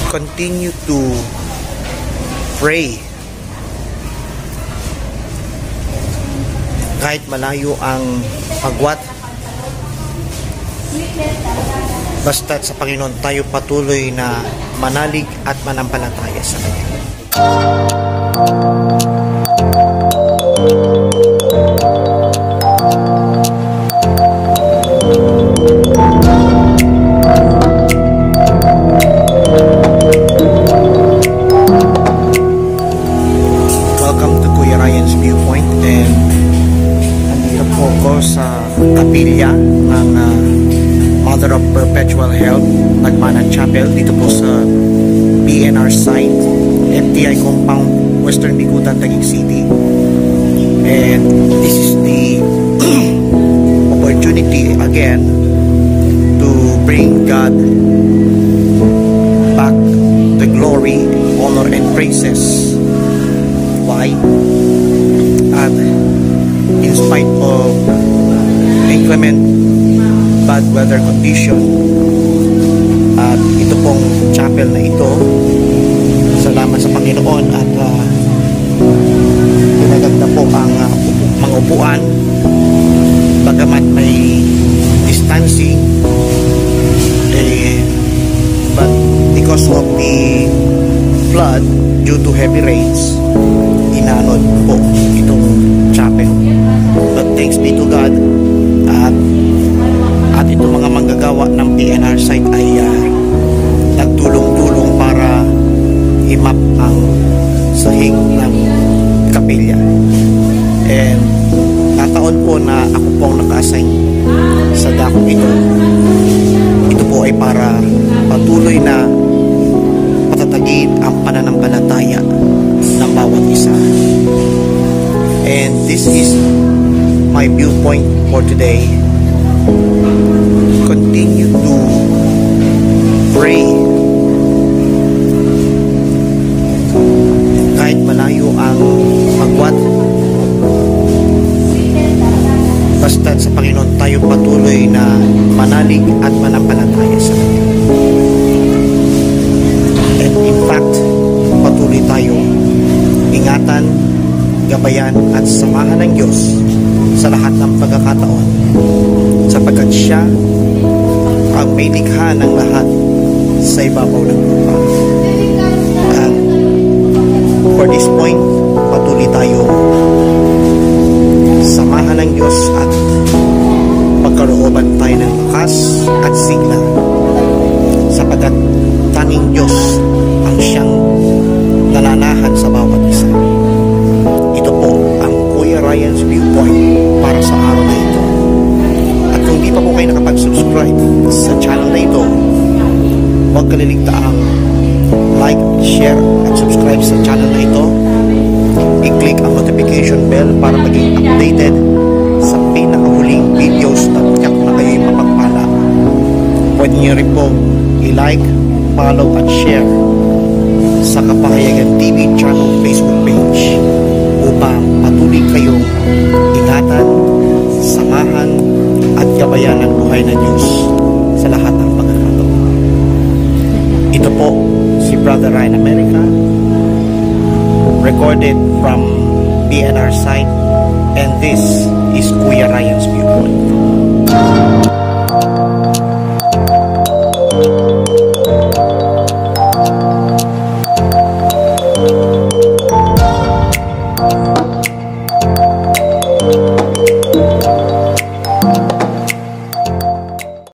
continue to pray kahit malayo ang agwat. Basta't sa Panginoon tayo patuloy na manalig at manampalataya sa Kanya. Welcome to Kuya Ryan's Viewpoint, and nandito po ako sa kapilya ng Mother of Perpetual Help Nagmana Chapel dito po sa PNR site, FTI Compound, Western Bicutan, Taguig City. And this is the opportunity again to bring God back the glory, honor, and praises. Why? At in spite of inclement bad weather condition, at ito pong chapel na ito, salamat sa Panginoon, at pinaganda po ang mga upuan, bagamat may distancing, but because of the flood due to heavy rains, inanod po itong chapel. But thanks be to God, at itong mga manggagawa ng PNR site ay nagtulong-tulong para i-map ang sahig ng kapilya. And nataon po na ako pong naka-assign sa dakong ito. Ito po ay para patuloy na patatagin ang pananampalataya ng bawat isa. And this is my viewpoint for today. Continue to pray kahit malayo ang agwat. Basta't sa Panginoon tayo patuloy na manalig at manampalataya sa Kanya. And in fact, patuloy tayong ingatan, gabayan at samahan ng Diyos sa lahat ng pagkakataon, sapagkat Siya ang may likha ng lahat sa ibabaw ng lupa. At for this point, patuloy tayo samahan ng Diyos at pagkalooban tayo ng lakas at sigla, sapagkat tanging Diyos ang Siyang nananahan sa bawat isa. Ito po ang Kuya Ryan's Viewpoint para sa araw na ito. At kung di pa po kayo nakapag-subscribe sa channel na ito, huwag kaliligtaang like, share, at subscribe sa channel na ito. I-click ang notification bell para maging updated sa pinakahuling videos na tiyak na kayo'y mapagpala. Pwede nyo rin pong i-like, follow, at share sa Kapahayagan TV channel Facebook page upang patuloy kayong ingatan, samahan, at gabayan ng buhay na Diyos sa lahat ng pagkakataon. Ito po si Brother Ryan America, recorded from PNR site, and this is Kuya Ryan's Viewpoint.